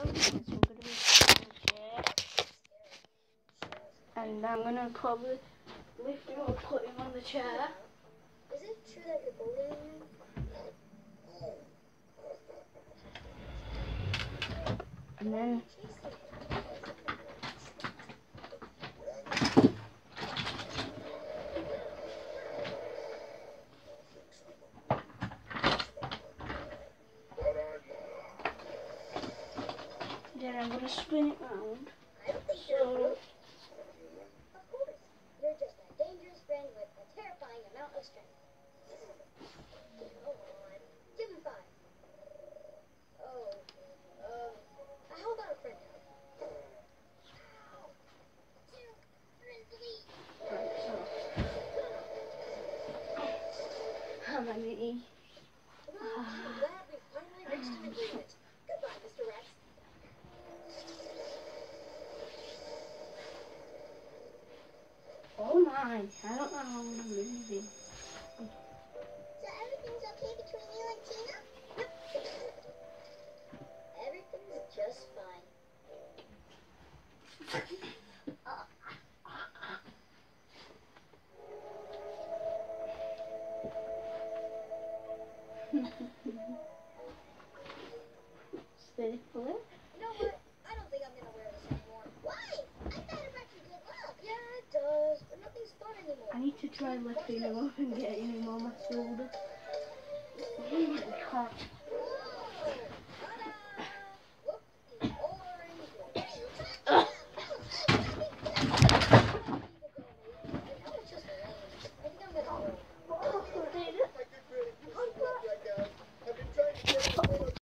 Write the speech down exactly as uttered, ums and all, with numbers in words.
Yes, we're gonna be sitting in a chair. And I'm gonna probably lift him or put him on the chair. Is it true that you're bullying me? And then then I'm gonna spin it round. I don't think you're a bully. Of course. You're just a dangerous friend with a terrifying amount of strength. Go on. Give him five. Oh. Um. How about a friend hug? Two, Grizzly. Right, so how many? Well, I'm glad we finally reached an agreement. Goodbye, Mister Rex. Oh my, I don't know how I'm moving. So everything's okay between you and Tina? Yep. Everything's just fine. Steady for it. You know what? I don't think I'm gonna wear this anymore. Why? I thought it brought you good luck. Yeah, it does, but nothing's fun anymore. I need to try lifting him up and getting him on my shoulder. Oh my god.